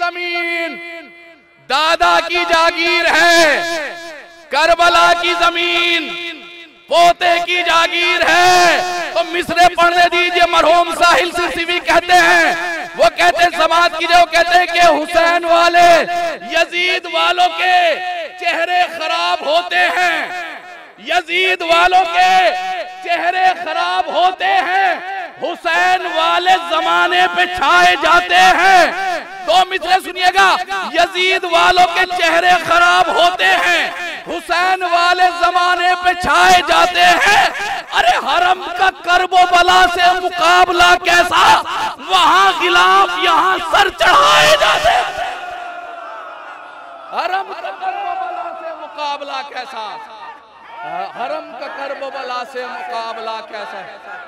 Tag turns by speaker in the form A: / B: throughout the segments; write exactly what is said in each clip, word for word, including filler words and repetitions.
A: जमीन दादा की जागीर है, करबला की जमीन पोते की जागीर है। तो मिसरे पढ़ने दीजिए। मरहूम साहिल सिरसिवी कहते हैं, वो कहते हैं समाज की जो कहते हैं कि हुसैन वाले यजीद वालों के चेहरे खराब होते हैं, यजीद वालों के चेहरे खराब होते हैं, हुसैन वाले जमाने पे छाए जाते हैं। दो मिसरे सुनिएगा, यजीद वालों के चेहरे खराब होते हैं, हुसैन वाले जमाने पे छाए जाते हैं। अरे हरम का करबो बला से मुकाबला कैसा, वहां खिलाफ यहाँ सर चढ़ाए जाते हैं। हरम का करबो बला से मुकाबला कैसा, हरम का करबो बला से मुकाबला कैसा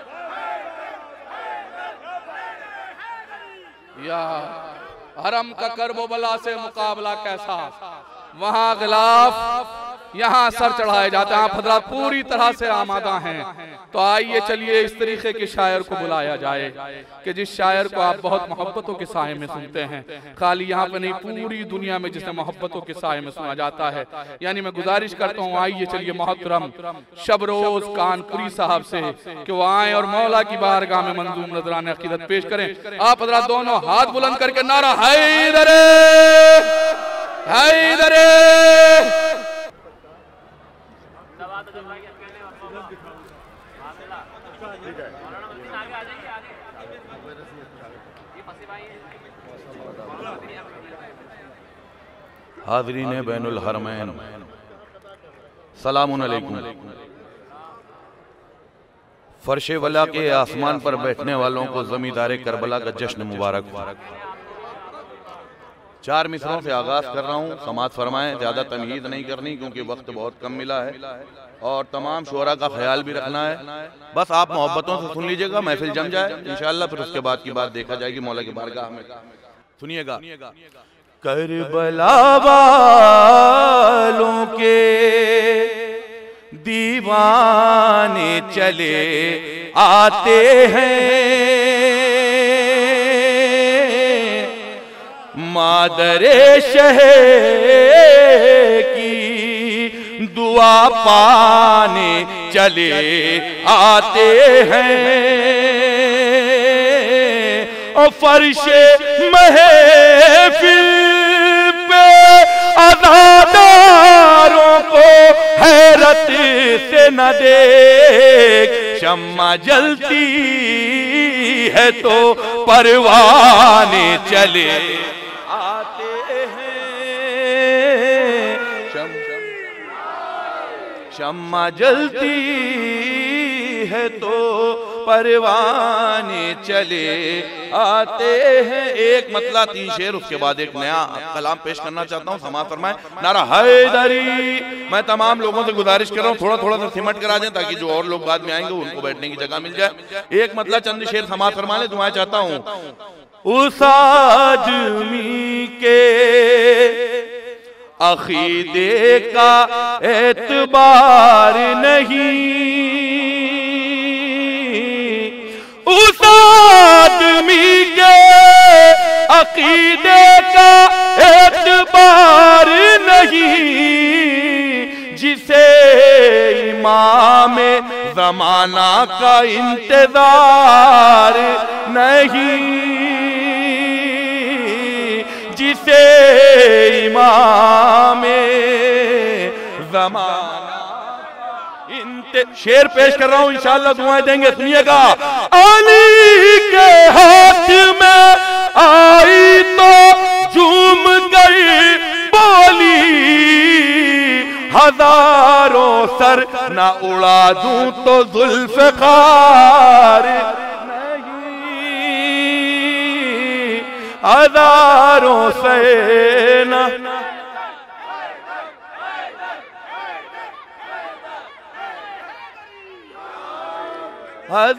A: या हरम का करबो बला से मुकाबला कैसा, वहां खिलाफ यहाँ सर चढ़ाए जाते हैं। आप हजरात पूरी तरह से आमादा हैं। तो आइए चलिए इस तरीके के शायर को बुलाया जाए कि जिस शायर को आप बहुत मोहब्बतों के साए में सुनते हैं, खाली यहाँ पे नहीं पूरी दुनिया में जिसे मोहब्बतों के साए में सुना जाता है। यानी मैं गुजारिश करता हूँ, आइए चलिए मोहतरम शबरोज कानपुरी साहब से कि वो आए और मौला की बारगाह में मंजूम नजराने अकीदत पेश करें। आप हजरात दोनों हाथ बुलंद करके नारा हैदरे हैदरे।
B: हाज़रीन बैनुल हरमैन, सलामुन अलैकुम। फर्शे वला के आसमान पर बैठने वालों को ज़मींदारे करबला का जश्न मुबारक। चार मिसरों से आगाज कर रहा हूँ, समाअत फरमाएं। ज़्यादा तमहीद नहीं करनी क्योंकि वक्त बहुत कम मिला है और तमाम शोरा का ख्याल भी रखना है। बस आप मोहब्बतों से सुन लीजिएगा, महफिल जम जाए इंशाअल्लाह, फिर उसके बाद की बात देखा जाएगी मौला की बारगाह में। सुनिएगा। करबला वालों के दीवाने चले आते हैं, मादरे शहर की दुआ पाने चले आते हैं। और फर्शे महफिल पे अज़ादारों को हैरत से न देख, शम्मा जलती है तो परवाने चले आते हैं। शम शम्मा जलती है तो परवाने चले आते हैं। एक मतला तीन शेर, उसके बाद एक नया कलाम पेश करना चाहता हूँ, समाअत फरमाएं। नारा हैदरी। मैं तमाम लोगों से गुजारिश कर रहा हूँ थोड़ा थोड़ा सा सिमट कर आ जाए ताकि जो और लोग बाद में आएंगे उनको बैठने की जगह मिल जाए। एक मतला चंद शेर समाअत फरमा ले, दुआएं चाहता हूँ। उस आदमी के अकीदे का एतबार नहीं, उस आदमी के अकीदे का एतबार नहीं, जिसे इमाम जमाना का इंतजार नहीं, जिसे इमाम जमाना। शेर पेश कर रहा हूं, इंशाअल्लाह दुआएं देंगे, सुनिएगा। अली के हाथ में आई तो झूम गई बोली, हजारों सर ना उड़ा दूं तो जुल्फ़कार नहीं, हजारों से ना हज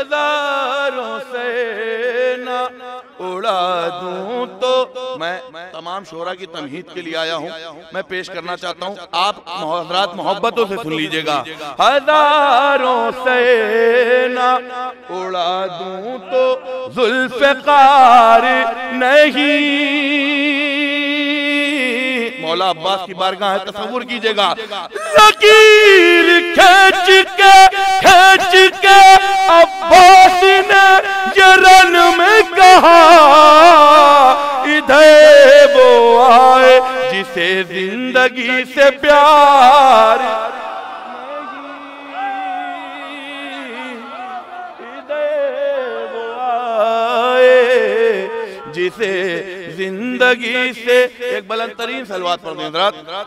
B: हजारों से न उड़ा दूं तो मैं तमाम शोरा की तमहीद के लिए आया हूँ, मैं पेश करना चाहता हूँ। आप हज़रात मोहब्बतों से सुन लीजिएगा। हजारों से ना उड़ा दूं तो जुल्फ़िकार नहीं, मौला अब्बास की बारगाह है, तसव्वुर कीजिएगा। लकीर खींच के खींच के अब्बास ने जरन में कहा, इधर वो आए जिसे जिंदगी से प्यार नहीं, इधर वो आए जिसे जिंदगी से। एक बुलंद तरीन सलवात पढ़ दें हज़रात।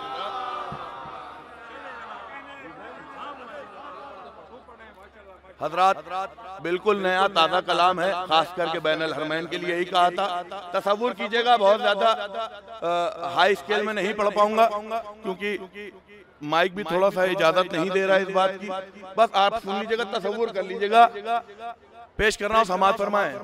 B: हज़रात बिल्कुल नया ताज़ा कलाम है, खास करके बैनुल हरमैन के लिए यही कहा था। तसव्वुर कीजिएगा, बहुत ज्यादा हाई स्केल में नहीं पढ़ पाऊंगा क्योंकि माइक भी थोड़ा सा इजाजत नहीं दे रहा है इस बात की। बस आप सुन लीजिएगा, तसव्वुर कर लीजिएगा। पेश कर रहा हूँ, समाअत फरमाएं।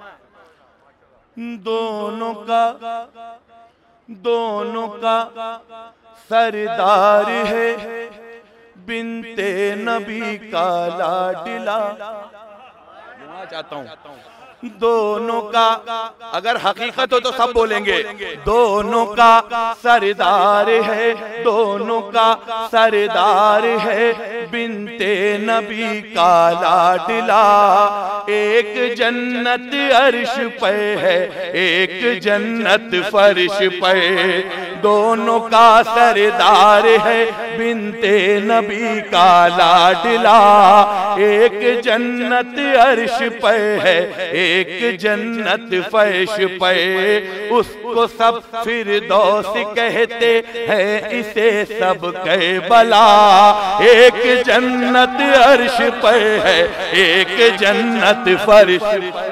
B: दोनों का दोनों का सरदार है, बिनते नबी का लाडला। चाहता हूँ दोनों का, अगर हकीकत हो तो सब बोलेंगे। दोनों का सरदार है, दोनों का सरदार है, बिनते नबी का लाडला। एक जन्नत अर्श पे है, एक जन्नत फर्श पे। दोनों का सरदार है, बिनते नबी का लाडला। एक जन्नत अर्श पे है, एक जन्नत फर्श पे। उसको सब फिरदौस कहते हैं, इसे सब कह बला। एक जन्नत अर्श पे है, एक जन्नत फर्श पे।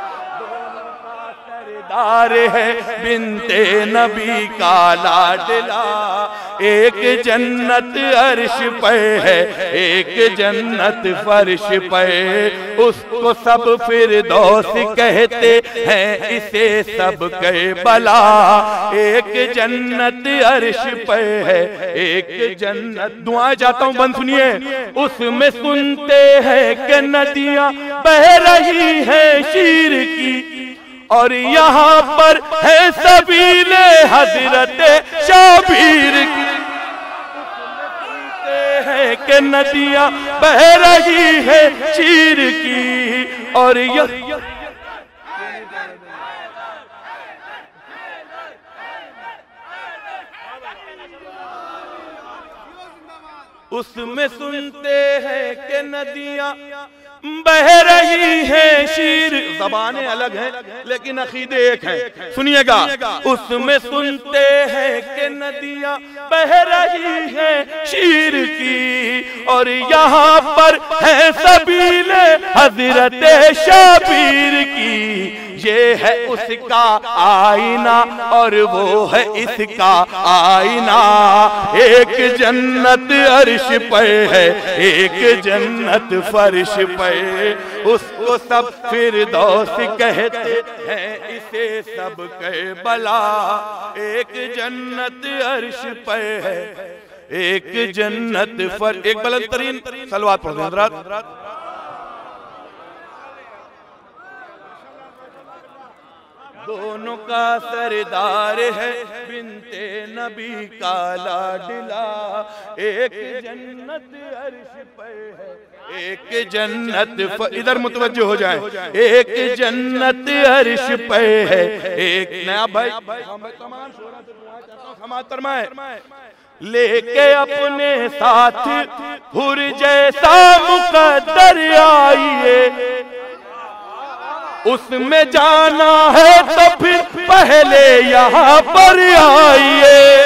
B: सरदार है, बिनते नबी का लाडला। एक जन्नत अर्श पे है, एक जन्नत फर्श पे। उसको सब फिरदौस कहते हैं, इसे सब कह बला। एक जन्नत अर्श पे है, एक जन्नत। दुआएं चाहता हूँ, बंद सुनिए। उसमें सुनते हैं कि नदियां बह रही हैं शीर की, और यहाँ पर है सबीले हजरत शाबीर की। है कि नदियां बह रही है शीर की, और यह उसमें सुनते हैं कि नदियां बह रही है शीर। ज़बानें अलग हैं लेकिन अकीदे एक हैं, सुनिएगा। उसमें सुनते हैं कि नदियां बह रही है शीर की, और यहाँ पर है सबीले हजरत शाबीर की। ये है उसका आईना और वो है इसका आईना। एक जन्नत अर्श पे है, एक जन्नत फर्श पे। उसको सब फिरदौस कहते हैं, इसे सब कह बला। एक जन्नत अर्श पे है, एक जन्नत फर्श। एक बुलंद तरीन सलवात पढ़ दें हज़रात। दोनों का सरदार है, बिनते नबी का लाडला। एक जन्नत अर्श पे है, एक जन्नत। इधर मुतवज्जो हो जाए। एक जन्नत अर्श पे है, एक नया भाई तमाम शोरा से दुआ चाहता हूं, समाअत फरमाए। लेके अपने साथ हुर जैसा मुकद्दर आइए, उसमें जाना है तो फिर पहले यहाँ पर आइए।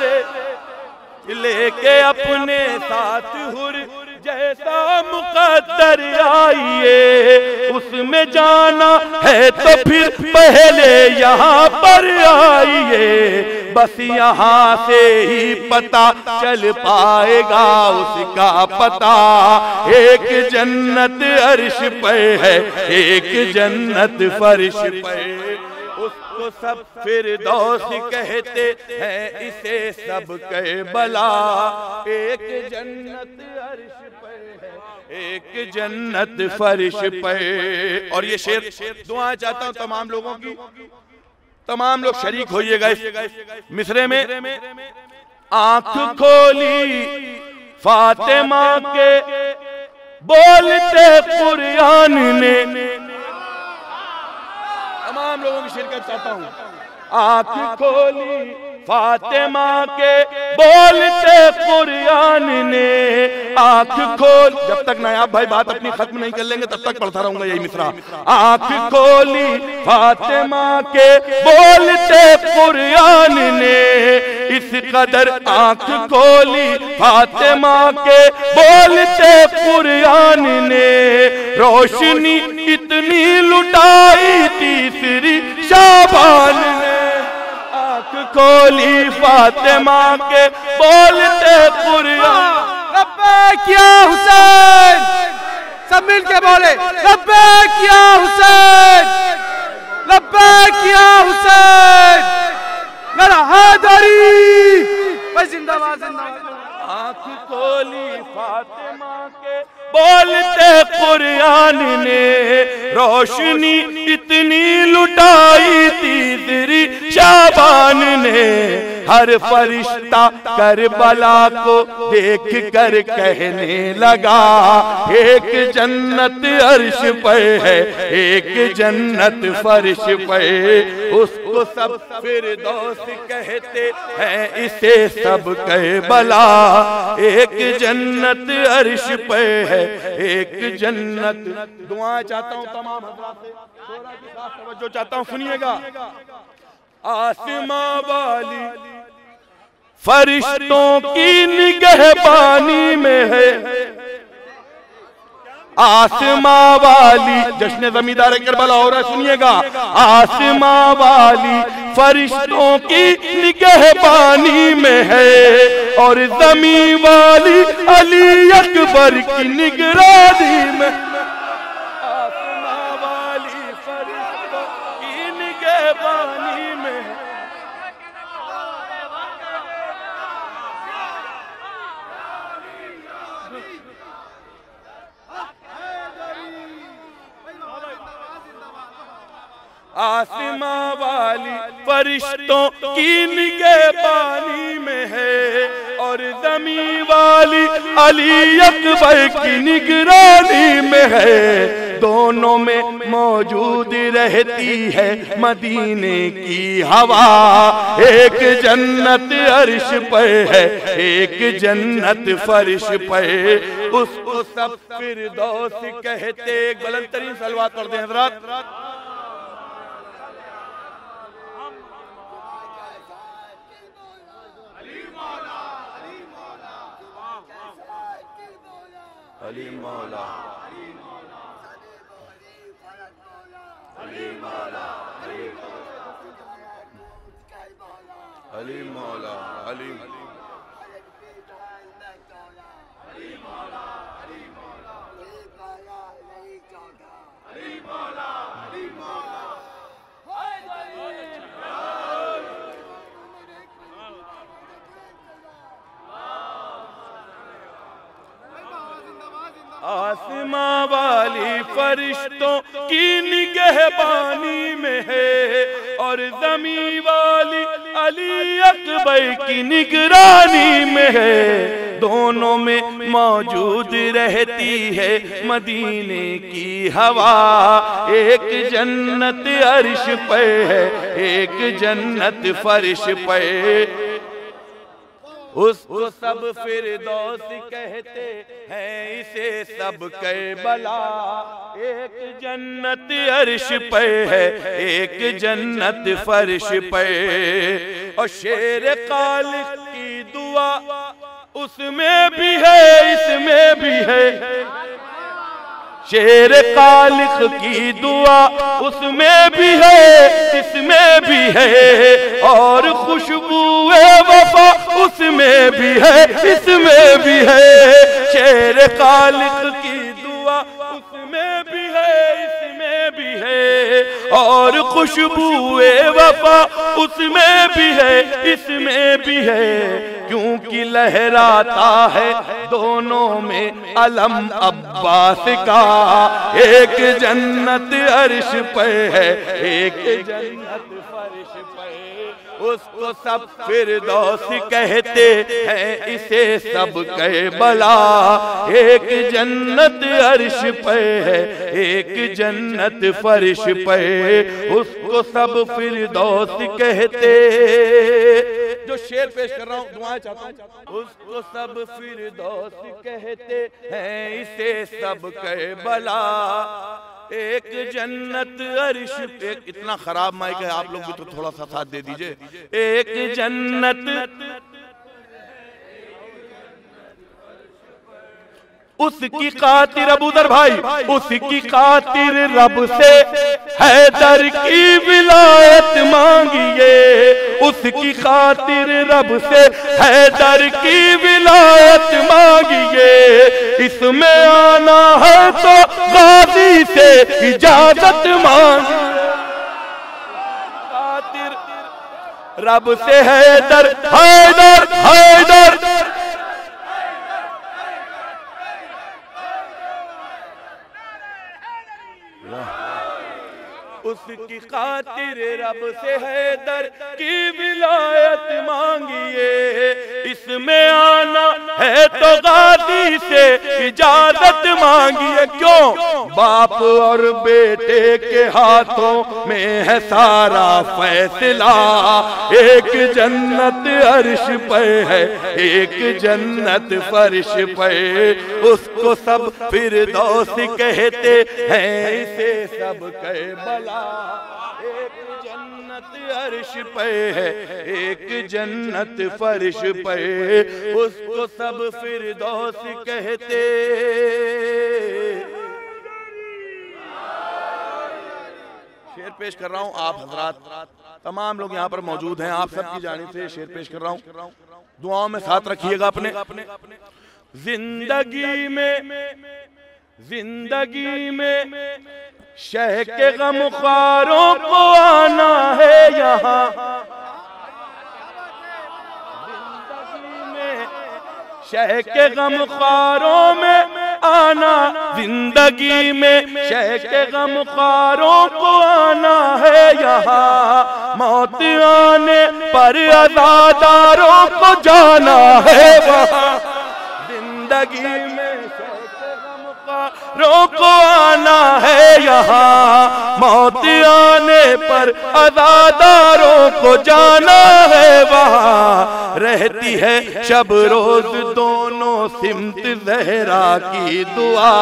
B: लेके अपने साथ हुर जैसा मुकद्दर आइए, उसमें जाना है तो फिर पहले यहाँ पर आइए। बस यहाँ से ही पता चल पाएगा उसका पता। एक जन्नत अर्श पे है, एक जन्नत फर्श पे। उसको उसको सब फिरदौस कहते हैं, इसे सब कहे बला। एक जन्नत अर्श पे है, एक जन्नत फर्श पे। और ये शेर दुआ चाहता हूं तमाम लोगों की, तमाम लोग शरीक होइएगा इस मिसरे में। आंख खोली फातिमा के बोलते कुरान ने, तमाम लोगों की शिरकत चाहता हूं। आंख खोली फातिमा के बोलते कुरान ने, आंख खोल। जब तक नायाब भाई बात अपनी खत्म नहीं कर लेंगे तब तक पढ़ता रहूंगा यही मिसरा। आंख खोली फातिमा के बोलते कुरान ने, इस कदर आंख खोली फातिमा के बोलते कुरान ने, रोशनी इतनी लुटाई तीसरी शाबान ने। आंख खोली फातिमा के बोलते कुरान।
C: लब्बैक या हुसैन, सब मिल के बोले लब्बैक या हुसैन, लब्बैक या हुसैन, मेरा हैदरी भाई जिंदाबाद जिंदाबाद।
B: आंख खोली फातिमा के बोलते कुरान ने, रोशनी इतनी लुटाई तीसरी शाबान ने। हर फरिश्ता करबला को देख कर कहने लगा, एक जन्नत अर्श पे है, एक जन्नत फर्श पे। उसको सब फिरदौस कहते हैं, इसे सब कहे बला। एक जन्नत अर्श पे है, एक जन्नत। दुआ चाहता हूं तमाम हज़रात से, थोड़ा सी खास तवज्जो चाहता हूं, सुनिएगा। आसमां वाली फरिश्तों की निगहबानी में है, आसमां वाली। जश्न ज़मींदार करबला हो रहा है, सुनिएगा। आसमां वाली फरिश्तों की निगहबानी में है, और ज़मीं वाली अली अकबर की निगरानी में। आसमां वाली फरिश्तों की निगहबानी में है। आसमां वाली फरिश्तों की निगहबानी में है, और ज़मीं वाली अली अकबर की निगरानी में है। दोनों में मौजूद रहती है मदीने की हवा, एक जन्नत अर्श पे है, एक जन्नत फर्श पे। उसको सब फिरदौस कहते। बुलंद तरीन सलवात पढ़ते हैं हज़रात। अली मौला, अली मौला, अली मौला, अली आसमां वाली फरिश्तों की निगहबानी में है, और ज़मीं वाली अली अकबर की निगरानी में है। दोनों में मौजूद रहती है मदीने की हवा, एक जन्नत अर्श पे है, एक जन्नत फर्श पे। उसको सब फिरदौस कहते हैं, इसे सब करबला। एक जन्नत अर्श पे है, एक जन्नत फर्श पे। और शेर खालिक की दुआ उसमें भी है, इसमें भी है। शेर खालिक की दुआ उसमें भी है, इसमें भी है। और खुशबूए वफा उसमें भी है, इसमें भी है। शेर खालिक की दुआ उसमें भी है, इसमें भी है। और खुशबूए वफा उसमें भी है इसमें भी है, क्योंकि लहराता है दोनों में अलम अब्बास का। एक जन्नत अर्श पे है, एक जन्नत फर्श पे, उसको सब फिरदौस कहते हैं, इसे सब कहे बला। एक जन्नत अर्श पे है, एक जन्नत फर्श पे, उसको सब फिरदौस कहते। जो शेर पेश कर रहा हूँ दुआएं चाहता हूँ, उसको सब फिरदौस कहते हैं, इसे सब कहे बला। एक जन्नत अर्श पे, इतना खराब माइक है, आप लोग भी तो थोड़ा सा साथ दे दीजिए। एक जन्नत उसकी खातिर अबूदर भाई, उसकी खातिर रब से हैदर की विलायत मांगिए, उसकी खातिर रब से हैदर की विलायत मांगिए। इसमें आना है तो गाजी से इजाजत मांगिए, खातिर रब से हैदर हैदर हैदर उसकी खातिर रब से हैदर की विलायत मांगिए। इसमें आना है तो गाजी से इजाजत मांगिए। क्यों? बाप और बेटे के हाथों में है सारा फैसला। एक जन्नत अर्श पे है, एक जन्नत फर्श पे, उसको सब फिरदौस कहते हैं, इसे सब कहे बला। एक जन्नत अर्श पे है, एक जन्नत फर्श पे, उसको सब फिरदौस कहते। शेर पेश कर रहा हूँ, आप हजरात तमाम लोग यहाँ पर मौजूद हैं, आप सबकी जानिब से शेर पेश कर रहा हूँ, दुआओं में साथ रखिएगा अपने। जिंदगी में जिंदगी में शह के गमख्वारों को आना है यहाँ, जिंदगी में शह के गमख्वारों में आना, जिंदगी में शह के गमख्वारों को आना है यहाँ। मौत आने पर अज़ादारों को जाना है वहाँ, जिंदगी में रोको आना है यहाँ। मौत आने पर अज़ादारों को जाना है वहाँ। रहती है शब रोज दोनों सिमत ज़हरा की दुआ।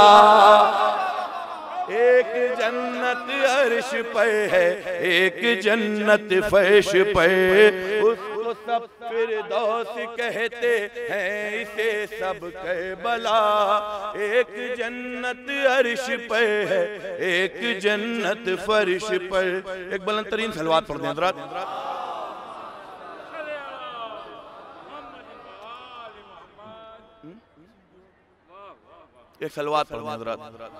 B: एक जन्नत अर्श पे है, एक जन्नत फर्श पे, उसको सब फिरदौस कहते हैं, इसे सब कहे बला। एक जन्नत अर्श पे है, एक जन्नत फर्श पर। एक बुलंद तरीन सलवात पढ़ दें हज़रात। एक सलवात पढ़ दें हज़रात।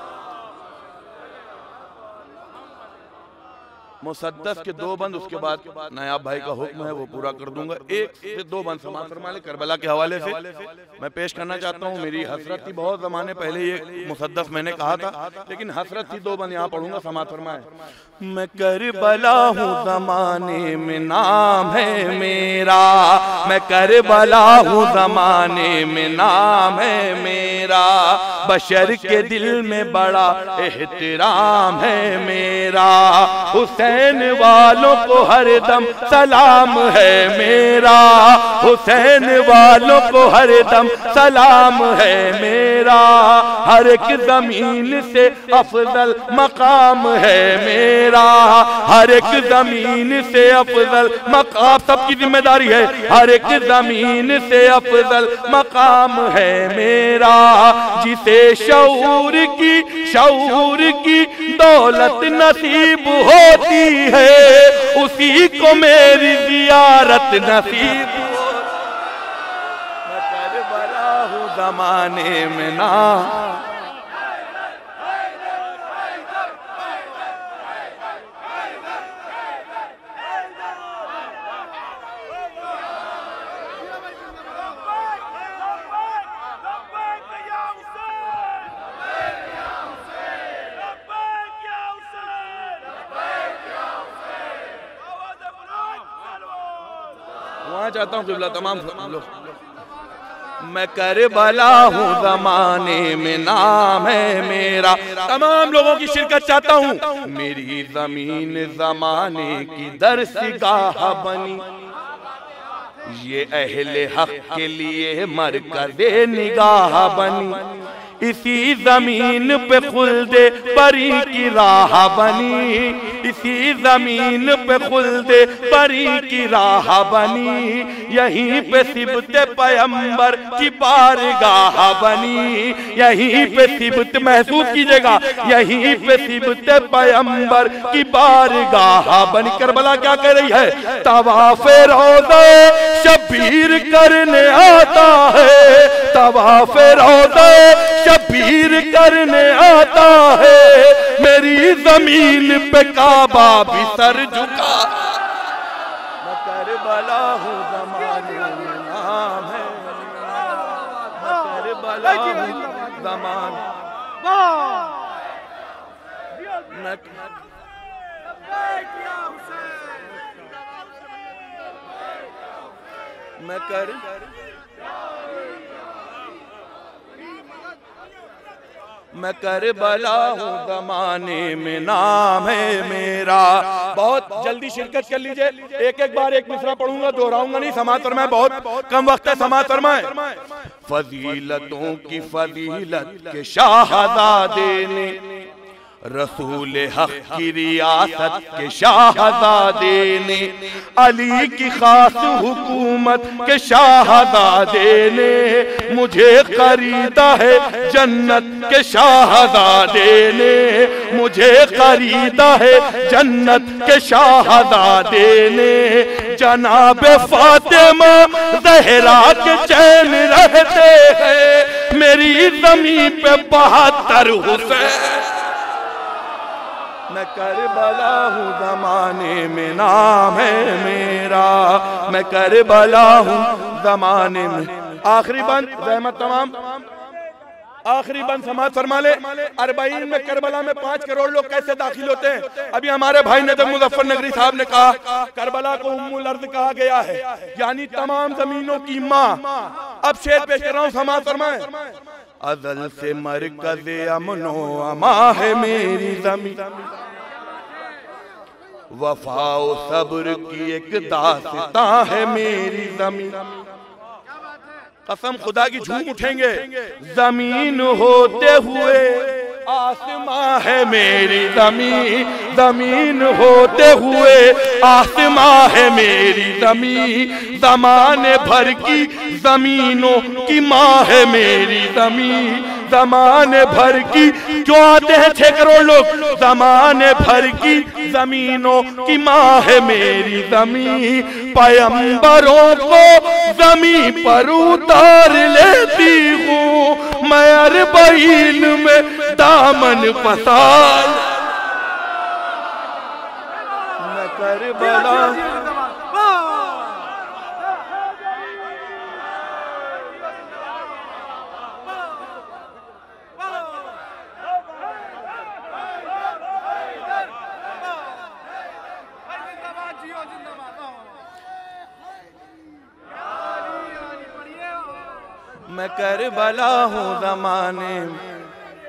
B: मुसद्दस के दो बंद, उसके बाद नायाब भाई का हुक्म है वो पूरा कर दूंगा। एक से दो बंद समाअत फरमाए करबला के हवाले से मैं पेश करना चाहता हूँ। मेरी हसरत थी, बहुत ज़माने पहले ये मुसद्दस मैंने कहा था, लेकिन हसरत थी, दो बंद यहाँ पढ़ूंगा, समाअत फरमाए। मैं करबला हूँ ज़माने में नाम है मेरा, मैं करबला हूँ ज़माने में नाम है मेरा। बशर के दिल में बड़ा एहतराम है मेरा। हुसैन वालों को हरदम सलाम है मेरा, हुसैन वालों को हरदम सलाम है मेरा। हर एक जमीन से अफजल मकाम है मेरा, हर एक जमीन से अफजल मकाम, सबकी जिम्मेदारी है। हर एक जमीन से अफजल मकाम है मेरा। जिसे शऊर की शऊर की दौलत नसीब होती है, उसी को मेरी जियारत नसीब। मैं करबला हूँ ज़माने में ना, चाहता हूँ किबला तमाम लोग। मैं करबला हूँ ज़माने में नाम है मेरा, तमाम लोगों की शिरकत चाहता हूँ। मेरी जमीन ज़माने की दरसगाह बनी, ये अहले हक के लिए मरकज़े निगाह बनी। इसी जमीन पे खुल्दे परी की राह बनी, इसी जमीन पे खुल्दे परी की राह बनी। यहीं पे सिबते पैगंबर की बारगाह बनी, यहीं पे सिबत महसूस कीजिएगा, यहीं पे सिबते पैगंबर की बारगाह बनी। करबला क्या कह रही है? तवाफ़े रोज़े शबीर करने आता है, तवाफ़े रोज़े शबीर करने आता है। मेरी जमीन पे काबा भी सर झुका। मैं करबला हूँ ज़माने में नाम है, मैं करबला हूँ ज़माने मैं मैं कर मैं करबला हूँ ज़माने में नाम है मेरा। बहुत जल्दी शिरकत कर लीजिए, एक एक बार एक मिसरा पढ़ूंगा, दोहराऊंगा नहीं। समाअत फरमाएं, बहुत कम वक्त है, समाअत फरमाएं। फजीलतों की फजीलत के शाहज़ादे ने, रसूल हक की रियासत के शाहज़ादे ने, अली की खास हुकूमत के शाहज़ादे ने, मुझे खरीदा है जन्नत के शाहज़ादे ने, मुझे खरीदा है जन्नत के शाहज़ादे ने। जनाबे फातिमा ज़हरा के चैन रहते हैं, मेरी ज़मीन पे बहत्तर हुसैन। मैं करबला हूँ ज़माने में नाम है मेरा, मैं करबला हूँ ज़माने में। आखिरी बंद रहमत तमाम, आखिरी बंद समाअत फरमा ले। अरबाइन में करबला में पांच करोड़ लोग कैसे दाखिल होते हैं? अभी हमारे भाई नजम मुजफ्फर नगरी साहब ने कहा करबला को उम्मुल अर्द कहा गया है, यानी तमाम जमीनों की माँ। अब शेर पेश कर रहा हूँ, समाअत फरमाएं। अज़ल से मरकज़े अमनो अमा है मेरी जमीन, वफाओ सब्र की एक दास्तां है मेरी जमीन। कसम खुदा की झूम उठेंगे, जमीन होते हुए आसमां है मेरी जमीन, जमीन होते हुए आसमां है मेरी जमीन। ज़माने भर की जमीनों की माँ है मेरी जमीन, ज़माने भर की। क्यों आते हैं छह करोड़ लोग? ज़माने भर की जमीनों की माँ है मेरी जमीन। पैगंबरों को जमीन पर उतार लेती हूँ मैं, अरबाइन में दामन पसार। मैं करबला मैं करबला हूँ ज़माने में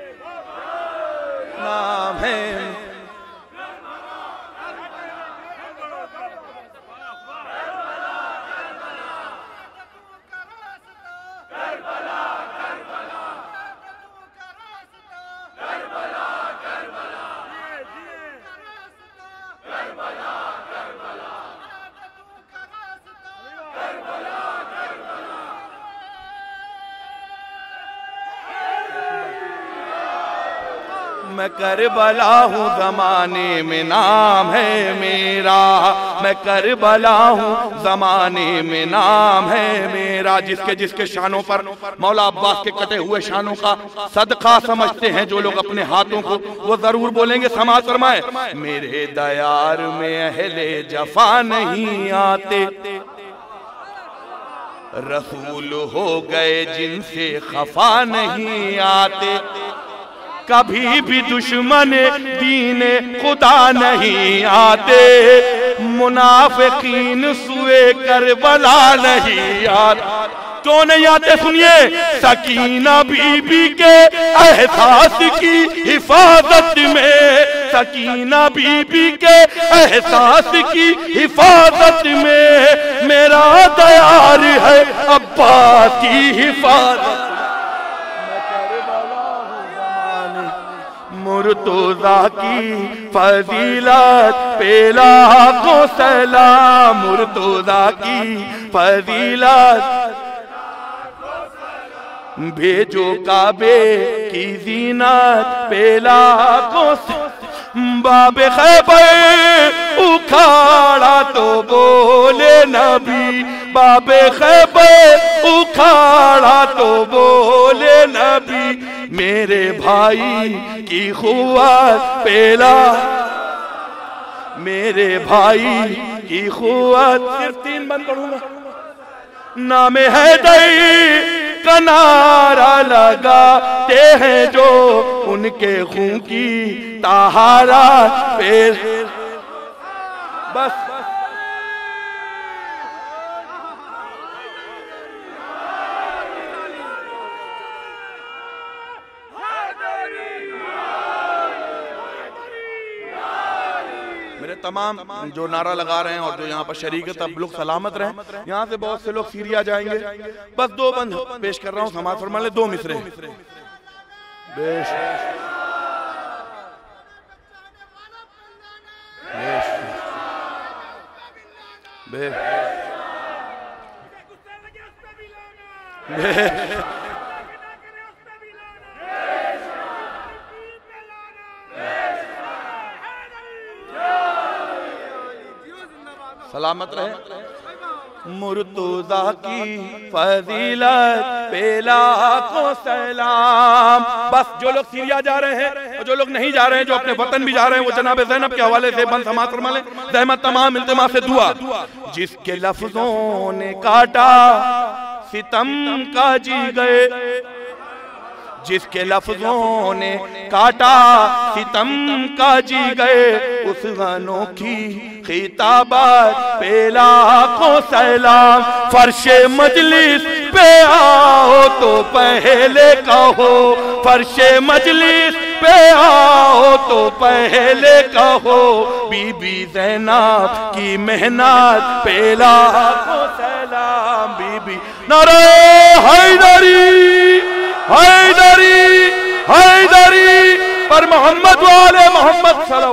B: नाम है। मैं करबला हूँ ज़माने में नाम है मेरा, मैं करबला हूँ ज़माने में नाम है मेरा। जिसके जिसके शानों पर मौला अब्बास के कटे हुए शानों का सदका समझते हैं जो लोग अपने हाथों को, वो जरूर बोलेंगे समाअत फरमाए। मेरे दयार में अहले जफा नहीं आते, रसूल हो गए जिनसे खफा नहीं आते। कभी भी दुश्मन दीन खुदा नहीं आते, मुनाफिकीन सूरत आंसुए करबला नहीं यार। क्यों नहीं आते सुनिए, सकीना बीबी के एहसास की हिफाजत में, सकीना बीबी के एहसास की हिफाजत में मेरा तैयार है अब्बास की हिफाजत। मुर्तुज़ा की फजीलत पे लाखों सलाम, मुर्तुज़ा की फजीलत भेजो काबे की ज़ीनत पे लाखों बाबे खैबर उखाड़ा तो बोले नबी, बाबे खैबर उखाड़ा तो बोले नबी मेरे भाई की खुआत पेला, मेरे भाई की खुआत। सिर्फ तीन बंद पढ़ूंगा। नाम हैदर का नारा लगाते हैं जो उनके खून की तहारा पे। बस तमाम जो नारा लगा रहे हैं और जो यहाँ पर शरीक तब लोग सलामत रहे। यहाँ से बहुत से लोग सीरिया जाएंगे। बस दो बंद पेश कर रहा हूँ, समाज फरमा ले। दो मिसरे बेश बेश बेश सलामत रहे। मुर्तुज़ा की फजीलत पे लाखों सलाम। बस जो लोग सीरिया जा रहे हैं और जो लोग नहीं जा रहे हैं, जो अपने वतन भी जा रहे हैं, वो जनाब ज़ैनब के हवाले से बंद समात फरमा लें। ज़हमत तमाम इल्तिमा से दुआ। जिसके लफ्जों ने काटा सितम का जी गए, जिसके लफ्जों ने काटा सितम का जी गए, उस अनोखी खिताबत पे लाखों सलाम। फर्शे मजलिस पे आओ तो पहले कहो, फर्शे मजलिस पे आओ तो पहले कहो, बीबी ज़ैनब की मेहनत पे लाखों सलाम। बीबी नारे हैदरी हैदरी हैदरी पर मोहम्मद वाले मोहम्मद सलाम।